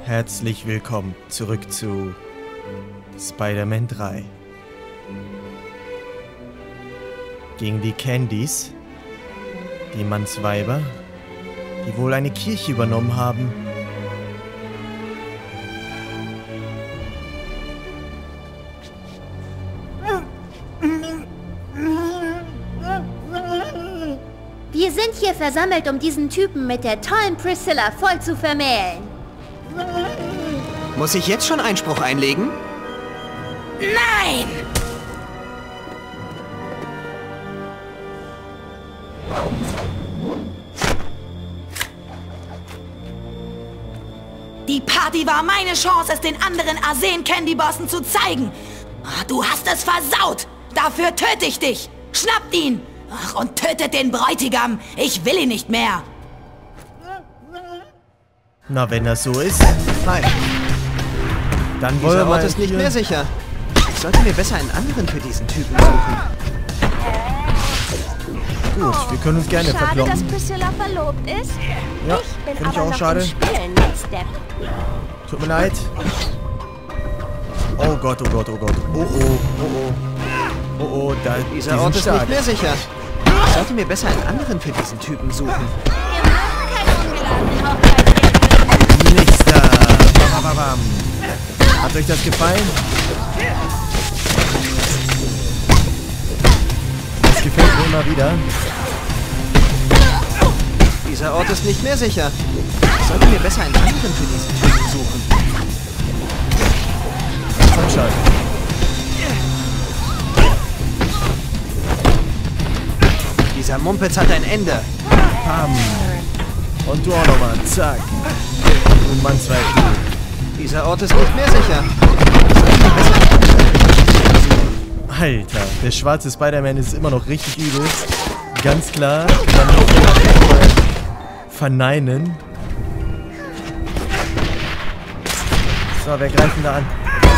Herzlich willkommen zurück zu Spider-Man 3. Gegen die Candys, die Mannsweiber, die wohl eine Kirche übernommen haben. Wir sind hier versammelt, um diesen Typen mit der tollen Priscilla voll zu vermählen. Muss ich jetzt schon Einspruch einlegen? Nein! Die Party war meine Chance, es den anderen Arsen-Candy-Bossen zu zeigen. Du hast es versaut. Dafür töte ich dich. Schnappt ihn. Ach, und tötet den Bräutigam. Ich will ihn nicht mehr. Na, wenn das so ist, nein. Dann wollen wir Dieser mal Ort ist nicht hier- mehr sicher. Ich sollte mir besser einen anderen für diesen Typen suchen. Gut, wir können uns gerne Schade, dass verkloppen. Priscilla verlobt ist. Ja, Ich bin finde ich aber auch noch schade. im Spielen, Depp. Tut mir leid. Oh Gott, oh Gott, oh Gott. Oh, oh, oh, oh. Oh, oh, da, die Dieser sind Ort ist stark. nicht mehr sicher. Ich sollte mir besser einen anderen für diesen Typen suchen. Wir machen keine ungeladenen Hochzeitsgäste. Nächster. Bam, bam, bam. Hat euch das gefallen? Das gefällt mir immer wieder. Dieser Ort ist nicht mehr sicher. Ich sollte mir besser einen anderen für diesen Typen suchen. Komm schon. Dieser Mumpitz hat ein Ende. Bam. Und du auch nochmal. Zack. Du Mann, zwei. Dieser Ort ist nicht mehr sicher. Alter, der schwarze Spider-Man ist immer noch richtig übel. Ganz klar. Kann man nicht verneinen. So, wer greift denn da an?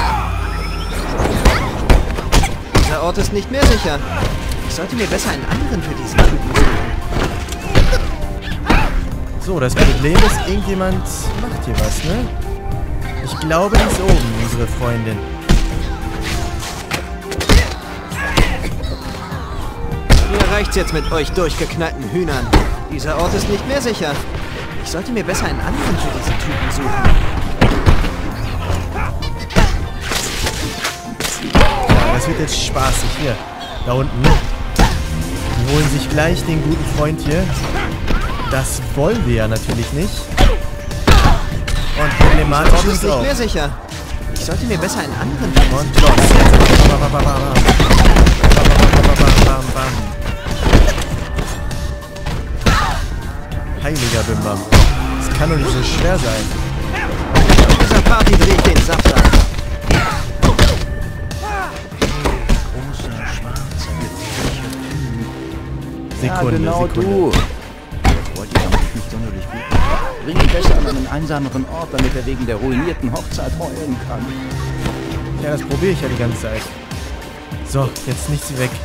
Dieser Ort ist nicht mehr sicher. Ich sollte mir besser einen anderen für diesen Typen suchen. So, das Problem ist, irgendjemand macht hier was, ne? Ich glaube, die ist oben, unsere Freundin. Mir reicht's jetzt mit euch durchgeknallten Hühnern. Dieser Ort ist nicht mehr sicher. Ich sollte mir besser einen anderen für diesen Typen suchen. Ja, das wird jetzt spaßig. Hier, da unten. Die holen sich gleich den guten Freund hier. Das wollen wir ja natürlich nicht. Und problematisch Ort ist ist nicht auch. mehr sicher. Ich sollte mir besser einen anderen für diesen Und los, jetzt. Bam, bam, bam, bam, bam. Bam, bam, bam, bam, bam. Heiliger Bimbam. Das kann doch nicht so schwer sein. Auf dieser Party drehe ich den Saft ab. Sekunde, genau Sekunde. du. Der Bräutigam ist nicht sonderlich gut. Bring ihn besser an einen einsameren Ort, damit er wegen der ruinierten Hochzeit heulen kann. Ja, das probiere ich ja die ganze Zeit. So, jetzt nichts weg.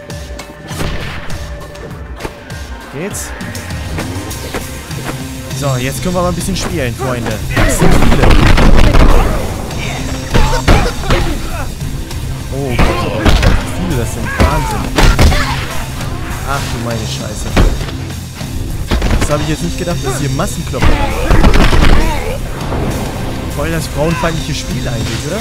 Geht's? So, jetzt können wir mal ein bisschen spielen, Freunde. Das sind viele. Oh Gott, oh Gott, wie viele das sind. Wahnsinn. Ach du meine Scheiße. Das habe ich jetzt nicht gedacht, dass hier Massenkloppen haben. Voll das frauenfeindliche Spiel eigentlich, oder?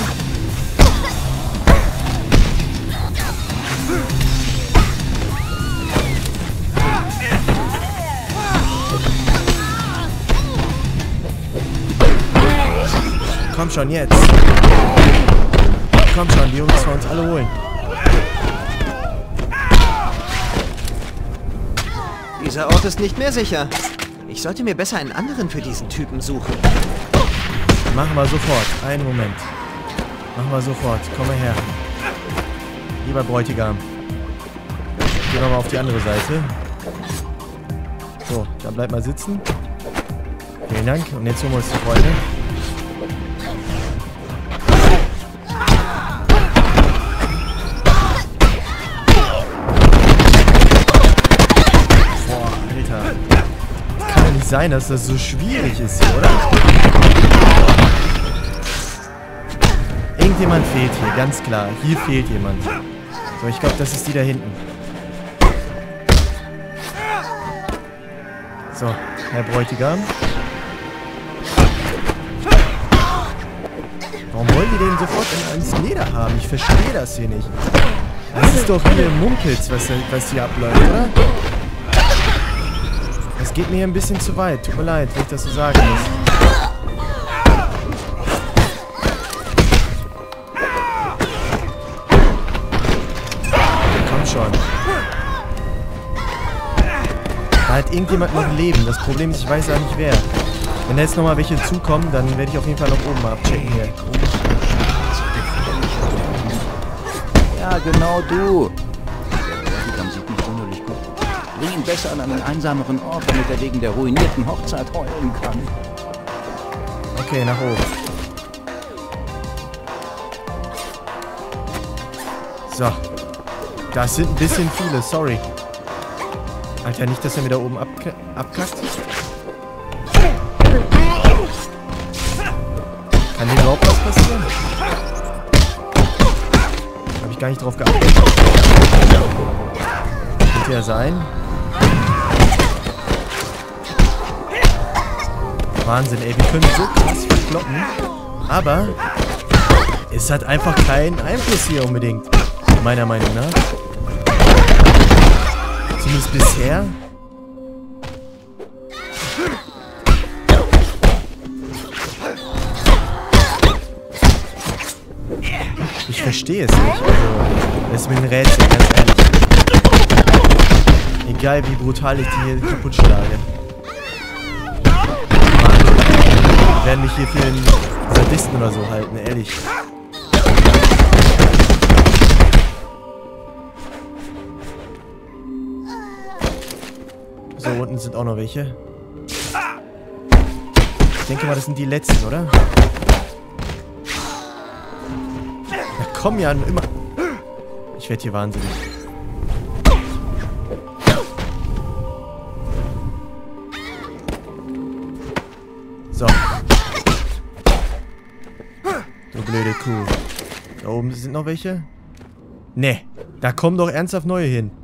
Komm schon, jetzt. Komm schon, die Jungs wollen uns alle holen. Dieser Ort ist nicht mehr sicher. Ich sollte mir besser einen anderen für diesen Typen suchen. Machen wir sofort. Einen Moment. Machen wir sofort. Komm mal her. Lieber Bräutigam. Gehen wir mal auf die andere Seite. So, dann bleib mal sitzen. Vielen Dank. Und jetzt holen wir uns die Freunde. Boah, Alter. Das kann ja nicht sein, dass das so schwierig ist hier, oder? Irgendjemand fehlt hier, ganz klar. Hier fehlt jemand. So, ich glaube, das ist die da hinten. So, Herr Bräutigam. Warum wollen die den sofort ins Leder haben? Ich verstehe das hier nicht. Das ist doch hier Mumpitz, was hier abläuft, oder? Das geht mir hier ein bisschen zu weit. Tut mir leid, wenn ich das so sagen muss. Komm schon. Da hat irgendjemand noch Leben. Das Problem ist, ich weiß ja nicht wer. Wenn da jetzt nochmal welche zukommen, dann werde ich auf jeden Fall noch oben mal abchecken hier. Ja, genau du. Der Bräutigam sieht nicht sonderlich gut. Bring ihn besser an einen einsameren Ort, damit er wegen der ruinierten Hochzeit heulen kann. Okay, nach oben. So. Das sind ein bisschen viele, sorry. Alter, nicht, dass er mir da oben abkackt. Kann hier überhaupt was passieren? Habe ich gar nicht drauf geachtet. Könnte ja sein. Wahnsinn, ey. Wir können so krass verkloppen. Aber es hat einfach keinen Einfluss hier unbedingt. Meiner Meinung nach. Zumindest bisher. Ich verstehe es nicht. Also, das ist mir ein Rätsel, ganz ehrlich. Egal wie brutal ich die hier kaputt schlage. Mann, die werden mich hier für einen Sadisten oder so halten, ehrlich. So, unten sind auch noch welche. Ich denke mal, das sind die letzten, oder? Ja, komm ja, immer. Ich werde hier wahnsinnig. So. Du blöde Kuh. Da oben sind noch welche? Nee, da kommen doch ernsthaft neue hin.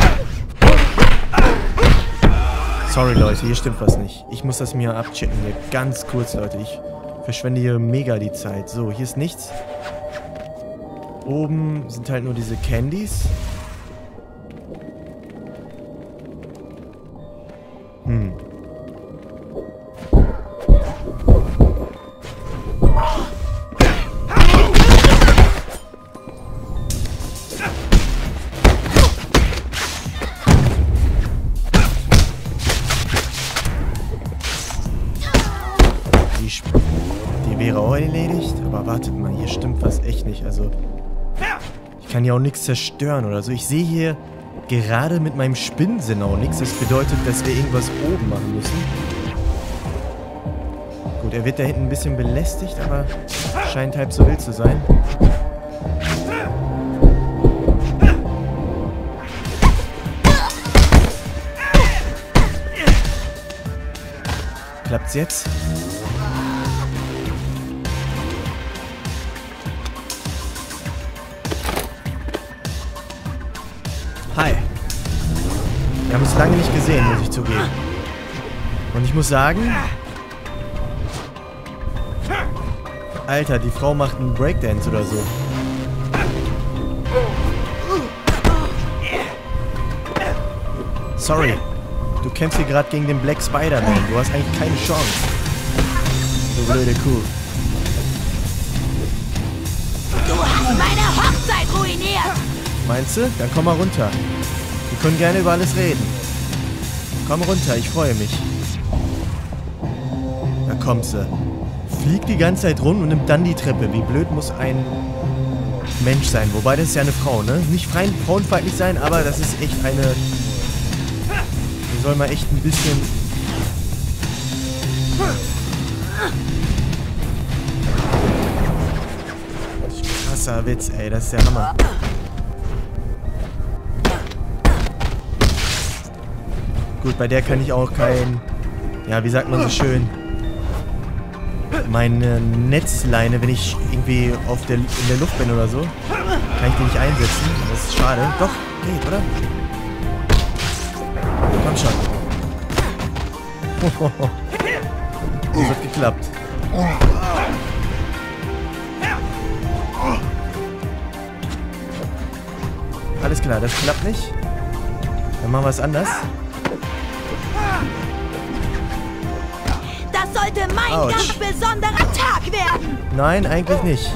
Sorry, Leute, hier stimmt was nicht. Ich muss das mir abchecken hier. Ganz kurz, Leute. Ich verschwende hier mega die Zeit. So, hier ist nichts. Oben sind halt nur diese Candies. Die wäre auch erledigt. Aber wartet mal, hier stimmt was echt nicht. Also, ich kann ja auch nichts zerstören oder so. Ich sehe hier gerade mit meinem Spinnensinn auch nichts. Das bedeutet, dass wir irgendwas oben machen müssen. Gut, er wird da hinten ein bisschen belästigt, aber scheint halb so wild zu sein. Klappt's jetzt? Hi. Wir haben uns lange nicht gesehen, muss ich zugeben. Und ich muss sagen... Alter, die Frau macht einen Breakdance oder so. Sorry. Du kämpfst hier gerade gegen den Black Spider-Man. Du hast eigentlich keine Chance. Du blöde Kuh. Du hast meine Hochzeit ruiniert! Meinst du? Dann komm mal runter. Wir können gerne über alles reden. Komm runter, ich freue mich. Da kommt sie. Fliegt die ganze Zeit rum und nimmt dann die Treppe. Wie blöd muss ein Mensch sein? Wobei, das ist ja eine Frau, ne? Nicht frauenfeindlich sein, aber das ist echt eine... Wir sollen mal echt ein bisschen... Krasser Witz, ey. Das ist der Hammer. Gut, bei der kann ich auch kein... Ja, wie sagt man so schön? meine Netzleine, wenn ich irgendwie in der Luft bin oder so, kann ich die nicht einsetzen. Das ist schade. Doch, geht, oder? Komm schon. Das hat geklappt. Alles klar, das klappt nicht. Dann machen wir es anders. Das sollte mein Autsch. ganz besonderer Tag werden. Nein, eigentlich nicht.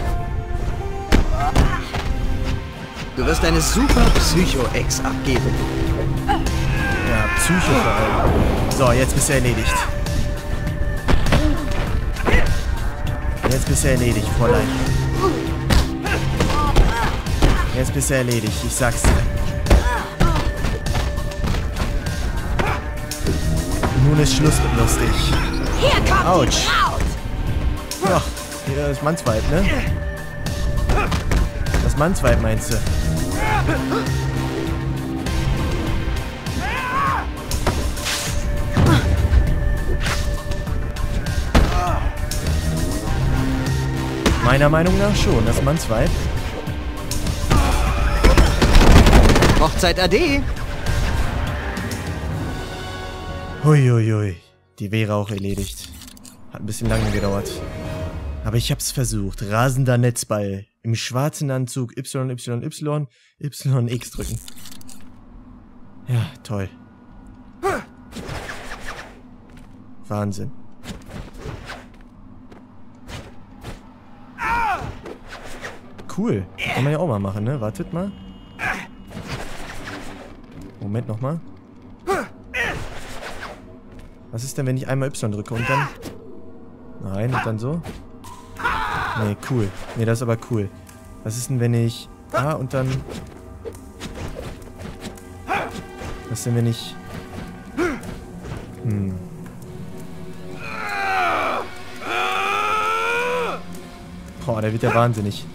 Du wirst eine super Psycho-Ex abgeben. Ja, Psycho vor allem. So, jetzt bist du erledigt. Jetzt bist du erledigt, Fräulein. Jetzt bist du erledigt, ich sag's dir. Nun ist Schluss mit lustig. Hier kommt Autsch. die Braut. Ja, hier ist Mannsweib, ne? Das Mannsweib meinst du? Meiner Meinung nach schon, das Mannsweib. Hochzeit Ade. Huiuiui, die wäre auch erledigt. Hat ein bisschen lange gedauert. Aber ich hab's versucht. Rasender Netzball. Im schwarzen Anzug YYYX drücken. Ja, toll. Wahnsinn. Cool. Kann man ja auch mal machen, ne? Wartet mal. Moment nochmal. Was ist denn, wenn ich einmal Y drücke und dann... Nein, und dann so? Nee, cool. Nee, das ist aber cool. Was ist denn, wenn ich... A und dann... Was ist denn, wenn ich... Boah, der wird ja wahnsinnig.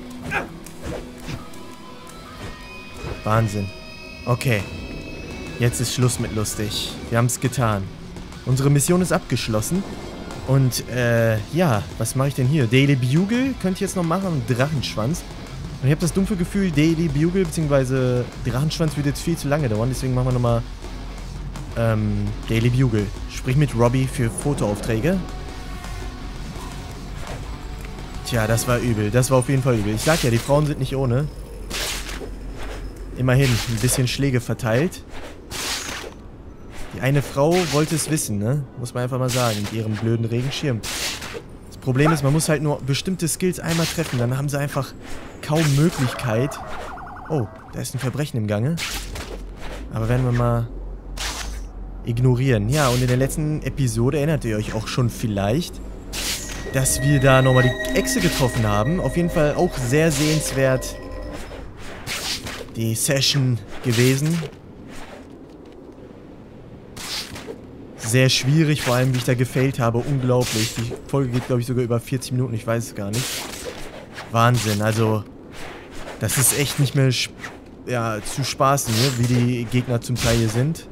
Wahnsinn. Okay. Jetzt ist Schluss mit lustig. Wir haben es getan. Unsere Mission ist abgeschlossen. Und, ja, was mache ich denn hier? Daily Bugle könnte ich jetzt noch machen. Drachenschwanz. Und ich habe das dumpfe Gefühl, Daily Bugle bzw. Drachenschwanz wird jetzt viel zu lange dauern. Deswegen machen wir nochmal Daily Bugle. Sprich mit Robbie für Fotoaufträge. Tja, das war übel. Das war auf jeden Fall übel. Ich sag ja, die Frauen sind nicht ohne. Immerhin, ein bisschen Schläge verteilt. Die eine Frau wollte es wissen, ne? Muss man einfach mal sagen, mit ihrem blöden Regenschirm. Das Problem ist, man muss halt nur bestimmte Skills einmal treffen, dann haben sie einfach kaum Möglichkeit. Oh, da ist ein Verbrechen im Gange. Aber werden wir mal ignorieren. Ja, und in der letzten Episode erinnert ihr euch auch schon vielleicht, dass wir da nochmal die Echse getroffen haben. Auf jeden Fall auch sehr sehenswert die Session gewesen. Sehr schwierig, vor allem wie ich da gefailt habe. Unglaublich. Die Folge geht, glaube ich, sogar über 40 Minuten. Ich weiß es gar nicht. Wahnsinn. Also, das ist echt nicht mehr zu spaßen, ne? Wie die Gegner zum Teil hier sind.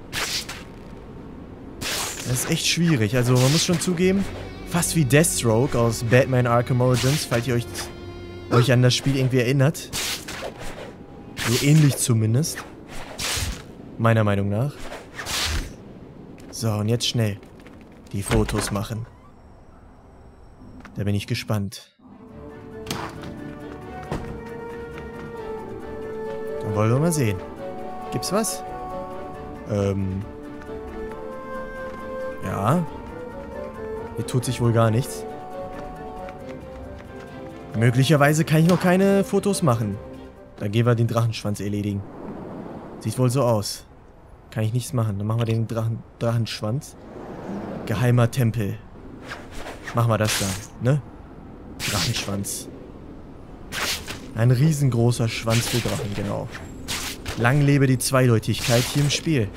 Das ist echt schwierig. Also, man muss schon zugeben, fast wie Deathstroke aus Batman Arkham Origins, falls ihr euch an das Spiel irgendwie erinnert. So ähnlich zumindest. Meiner Meinung nach. So, und jetzt schnell die Fotos machen. Da bin ich gespannt. Dann wollen wir mal sehen. Gibt's was? Ja. Hier tut sich wohl gar nichts. Möglicherweise kann ich noch keine Fotos machen. Dann gehen wir den Drachenschwanz erledigen. Sieht wohl so aus. Kann ich nichts machen. Dann machen wir den Drachenschwanz. Geheimer Tempel. Machen wir das dann, ne? Drachenschwanz. Ein riesengroßer Schwanz für Drachen, genau. Lang lebe die Zweideutigkeit hier im Spiel.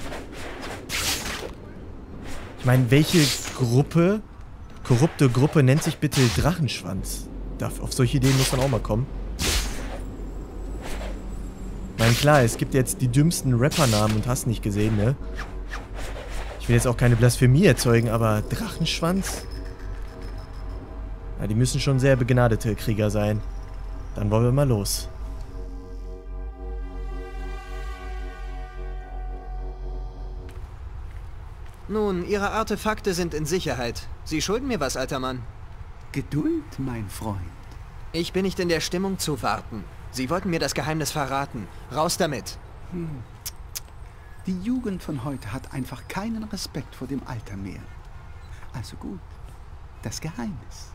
Ich meine, welche korrupte Gruppe nennt sich bitte Drachenschwanz? Auf solche Ideen muss man auch mal kommen. Ich meine, klar, es gibt jetzt die dümmsten Rappernamen und hast nicht gesehen, ne? Ich will jetzt auch keine Blasphemie erzeugen, aber Drachenschwanz? Ja, die müssen schon sehr begnadete Krieger sein. Dann wollen wir mal los. Nun, Ihre Artefakte sind in Sicherheit. Sie schulden mir was, alter Mann. Geduld, mein Freund. Ich bin nicht in der Stimmung zu warten. Sie wollten mir das Geheimnis verraten. Raus damit. Die Jugend von heute hat einfach keinen Respekt vor dem Alter mehr. Also gut, das Geheimnis.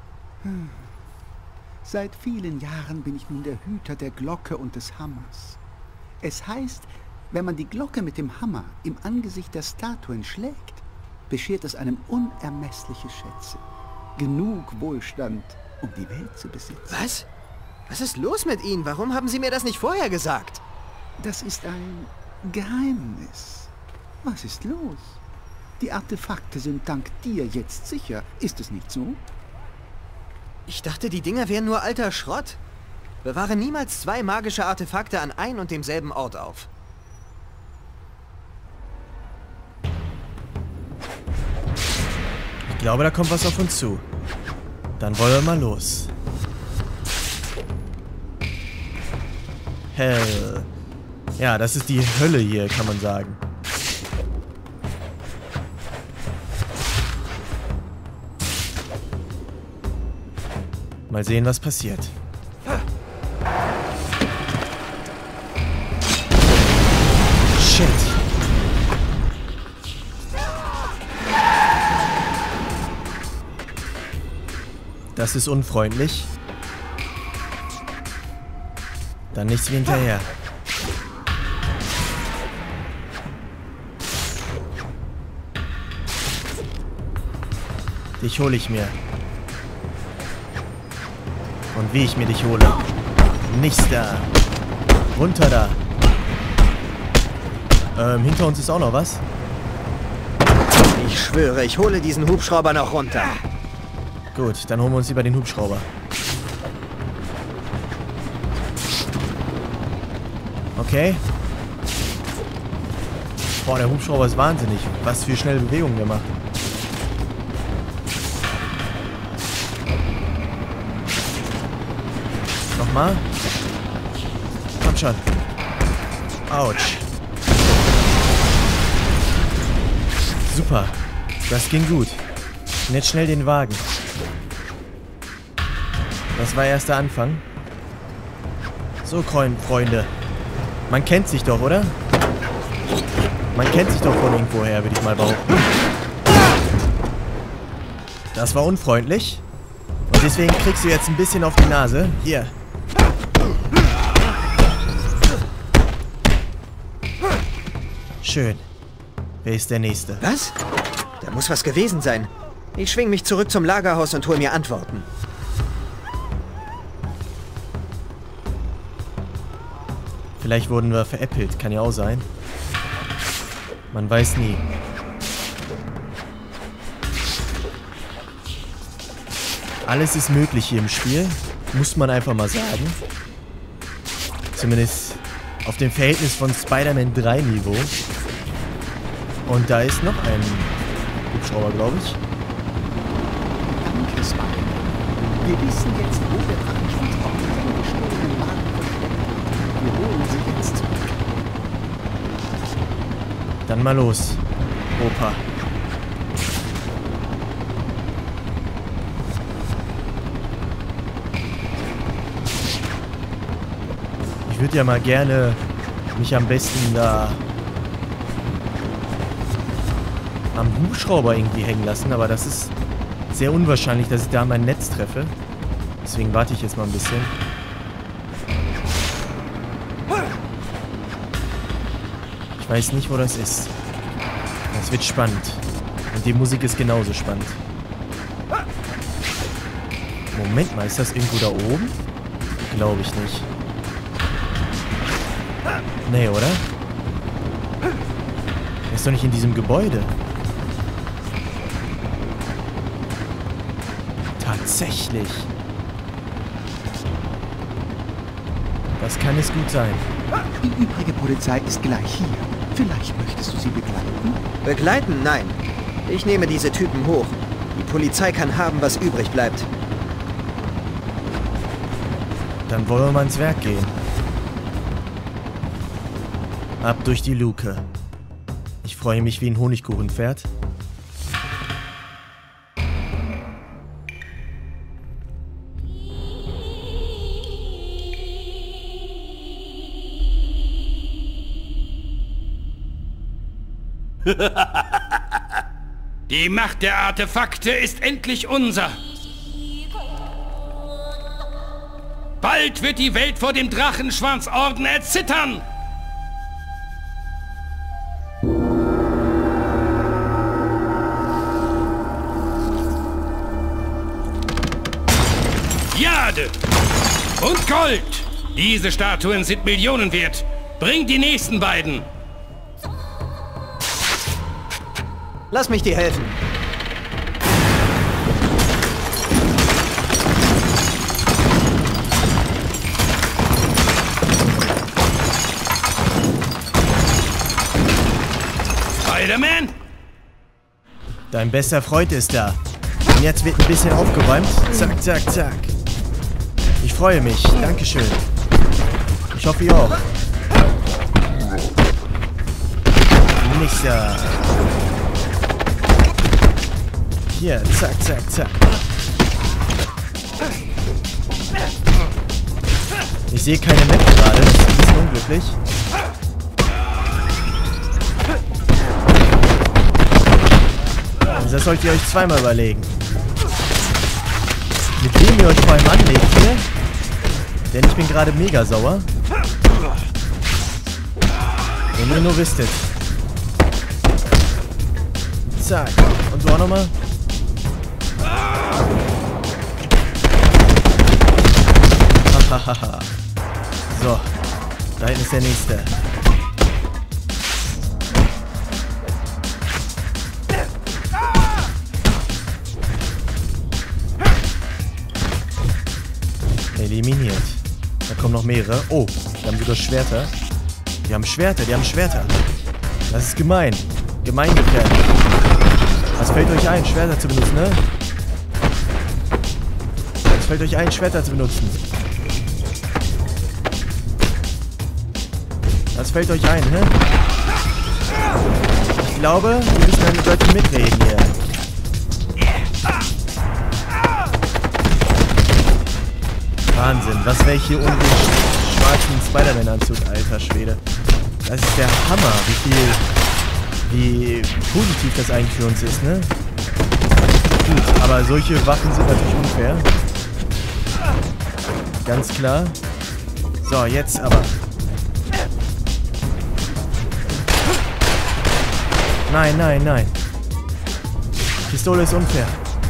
Seit vielen Jahren bin ich nun der Hüter der Glocke und des Hammers. Es heißt, wenn man die Glocke mit dem Hammer im Angesicht der Statuen schlägt, beschert es einem unermessliche Schätze. Genug Wohlstand, um die Welt zu besitzen. Was? Was ist los mit Ihnen? Warum haben Sie mir das nicht vorher gesagt? Das ist ein Geheimnis. Was ist los? Die Artefakte sind dank dir jetzt sicher. Ist es nicht so? Ich dachte, die Dinger wären nur alter Schrott. Bewahre niemals 2 magische Artefakte an ein und demselben Ort auf. Ich glaube, da kommt was auf uns zu. Dann wollen wir mal los. Hell. Ja, das ist die Hölle hier, kann man sagen. Mal sehen, was passiert. Shit. Das ist unfreundlich. Dann nichts wie hinterher. Dich hole ich mir. Und wie ich mir dich hole. Nichts da. Runter da. Hinter uns ist auch noch was. Ich schwöre, ich hole diesen Hubschrauber noch runter. Gut, dann holen wir uns lieber den Hubschrauber. Okay. Boah, der Hubschrauber ist wahnsinnig. Was für schnelle Bewegungen der macht. Nochmal. Komm schon. Autsch. Super. Das ging gut. Und jetzt schnell den Wagen. Das war erst der Anfang. So, Freunde. Man kennt sich doch, oder? Man kennt sich doch von irgendwoher, würde ich mal behaupten. Das war unfreundlich. Und deswegen kriegst du jetzt ein bisschen auf die Nase. Hier. Schön. Wer ist der Nächste? Was? Da muss was gewesen sein. Ich schwing mich zurück zum Lagerhaus und hol mir Antworten. Vielleicht wurden wir veräppelt. Kann ja auch sein. Man weiß nie. Alles ist möglich hier im Spiel. Muss man einfach mal sagen. Zumindest auf dem Verhältnis von Spider-Man 3 Niveau. Und da ist noch ein Hubschrauber, glaube ich. Danke, Spider-Man. Wir wissen jetzt, wo der Transporter den gestohlenen Wagen versteckt. Wir holen sie jetzt zurück. Dann mal los, Opa. Ich würde ja mal gerne mich am besten da am Hubschrauber irgendwie hängen lassen, aber das ist sehr unwahrscheinlich, dass ich da mein Netz treffe. Deswegen warte ich jetzt mal ein bisschen. Ich weiß nicht, wo das ist. Das wird spannend. Und die Musik ist genauso spannend. Moment mal, ist das irgendwo da oben? Glaube ich nicht. Nee, oder? Er ist doch nicht in diesem Gebäude. Tatsächlich. Das kann es gut sein. Die übrige Polizei ist gleich hier. Vielleicht möchtest du sie begleiten? Begleiten? Nein. Ich nehme diese Typen hoch. Die Polizei kann haben, was übrig bleibt. Dann wollen wir mal ins Werk gehen. Ab durch die Luke. Ich freue mich wie ein Honigkuchenpferd. Die Macht der Artefakte ist endlich unser. Bald wird die Welt vor dem Drachenschwanzorden erzittern. Jade und Gold. Diese Statuen sind Millionen wert. Bring die nächsten beiden. Lass mich dir helfen. Spider-Man? Dein bester Freund ist da. Und jetzt wird ein bisschen aufgeräumt. Zack, zack, zack. Ich freue mich. Dankeschön. Ich hoffe, ihr auch. Nicht da. Hier, zack, zack, zack. Ich sehe keine Map gerade. Das ist ein bisschen unglücklich. Das sollt ihr euch zweimal überlegen. Mit wem ihr euch vor allem anlegt hier. Denn ich bin gerade mega sauer. Wenn ihr nur wisstet. Zack. Und du auch nochmal. Hahaha. So. Da hinten ist der nächste. Eliminiert. Da kommen noch mehrere. Oh, die haben sogar Schwerter. Die haben Schwerter, die haben Schwerter. Das ist gemein. Gemeingefährlich. Was fällt euch ein, Schwerter zu benutzen, ne? Was fällt euch ein, Schwerter zu benutzen? Was fällt euch ein, hä? Ich glaube, wir müssen eine Leute mitreden hier. Wahnsinn, was wäre ich hier ohne den schwarzen Spider-Man-Anzug, alter Schwede. Das ist der Hammer, wie positiv das eigentlich für uns ist, ne? Gut, aber solche Waffen sind natürlich unfair. Ganz klar. So, jetzt aber. Nein, nein, nein. Pistole ist unfair.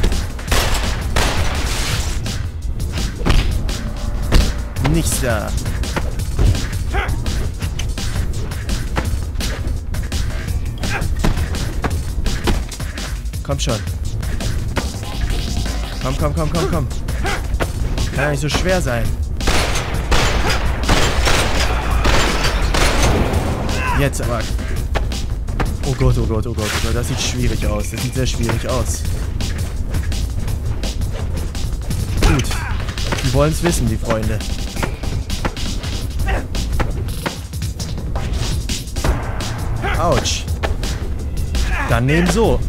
Nichts da. Komm schon. Komm, komm, komm, komm, komm. Kann ja nicht so schwer sein. Jetzt aber. Oh Gott, oh Gott, oh Gott, oh Gott. Das sieht schwierig aus. Das sieht sehr schwierig aus. Gut. Die wollen es wissen, die Freunde. Autsch. Dann nehmen so.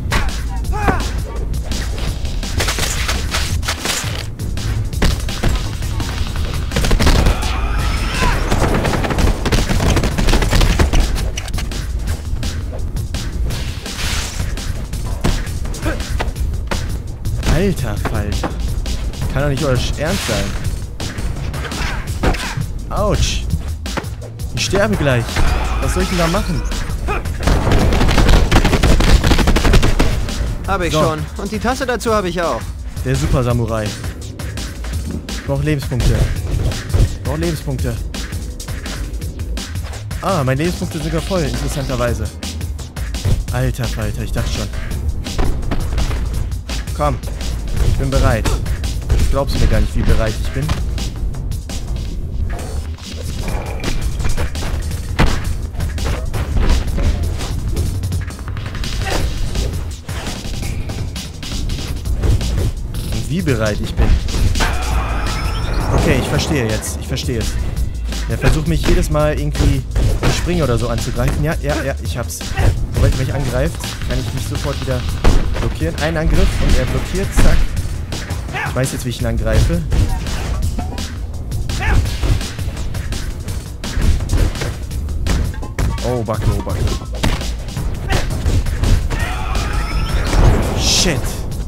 Alter Falter. Kann doch nicht euer Ernst sein. Autsch. Ich sterbe gleich. Was soll ich denn da machen? Habe ich schon. Und die Tasse dazu habe ich auch. Der Super Samurai. Ich brauche Lebenspunkte. Ich brauche Lebenspunkte. Ah, meine Lebenspunkte sind sogar voll, interessanterweise. Alter Falter, ich dachte schon. Komm. Ich bin bereit. Ich glaubst du mir gar nicht, wie bereit ich bin. Und wie bereit ich bin. Okay, ich verstehe jetzt. Ich verstehe es. Der versucht mich jedes Mal irgendwie im Springen oder so anzugreifen. Ja, ich hab's. Sobald er mich angreift, kann ich mich sofort wieder blockieren. Ein Angriff und er blockiert. Zack. Ich weiß jetzt, wie ich ihn angreife. Oh, Backe, oh, Backe. Shit.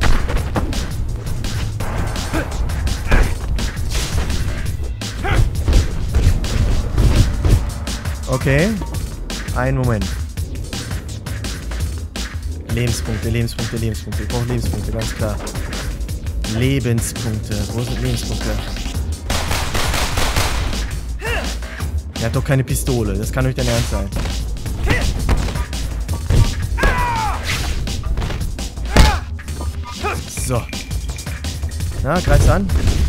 Okay. Einen Moment. Lebenspunkte, Lebenspunkte, Lebenspunkte. Ich brauche Lebenspunkte, ganz klar. Lebenspunkte. Wo sind Lebenspunkte? Er hat doch keine Pistole. Das kann nicht dein Ernst sein. So. Na, greif's an.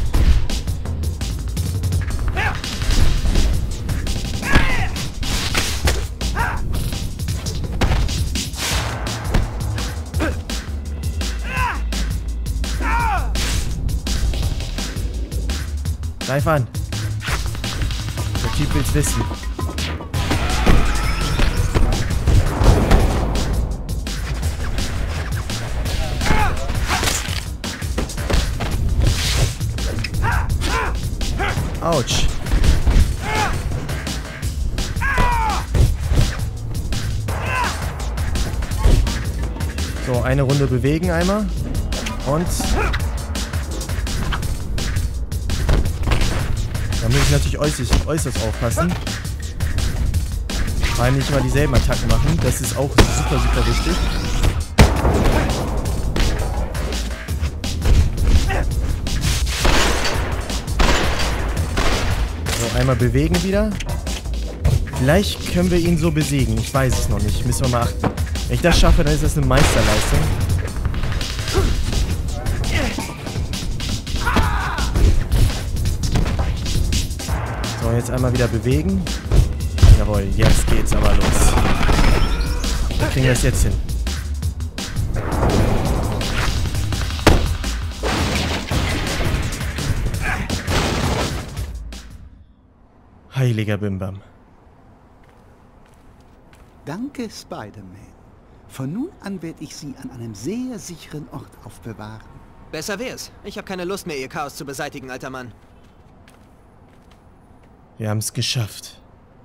Greif an. Der Typ will's wissen. Autsch. So, eine Runde bewegen einmal. Und da muss ich natürlich äußerst aufpassen. Vor allem nicht immer dieselben Attacken machen. Das ist auch super, super wichtig. So, einmal bewegen wieder. Vielleicht können wir ihn so besiegen. Ich weiß es noch nicht. Müssen wir mal achten. Wenn ich das schaffe, dann ist das eine Meisterleistung. So, jetzt einmal wieder bewegen. Jawohl, jetzt geht's aber los. Wir kriegen das jetzt hin. Heiliger Bimbam. Danke, Spider-Man. Von nun an werde ich Sie an einem sehr sicheren Ort aufbewahren. Besser wär's. Ich habe keine Lust mehr, ihr Chaos zu beseitigen, alter Mann. Wir haben es geschafft.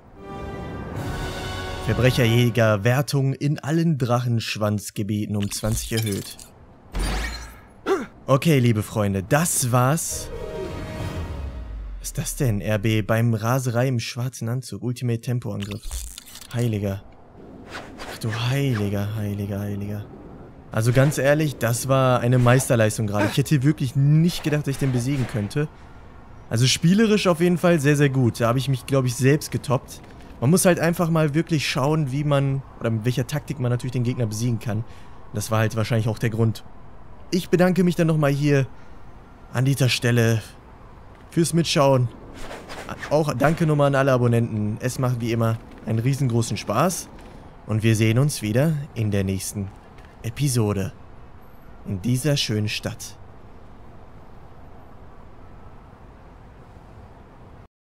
Verbrecherjäger Wertung in allen Drachenschwanzgebieten um 20 erhöht. Okay, liebe Freunde, das war's. Was ist das denn? RB beim Raserei im schwarzen Anzug. Ultimate Tempoangriff. Heiliger. Ach du Heiliger, Heiliger, Heiliger. Also ganz ehrlich, das war eine Meisterleistung gerade. Ich hätte wirklich nicht gedacht, dass ich den besiegen könnte. Also spielerisch auf jeden Fall sehr, sehr gut. Da habe ich mich, glaube ich, selbst getoppt. Man muss halt einfach mal wirklich schauen, wie man, oder mit welcher Taktik man natürlich den Gegner besiegen kann. Das war halt wahrscheinlich auch der Grund. Ich bedanke mich dann nochmal hier an dieser Stelle fürs Mitschauen. Auch danke nochmal an alle Abonnenten. Es macht wie immer einen riesengroßen Spaß. Und wir sehen uns wieder in der nächsten Episode. In dieser schönen Stadt.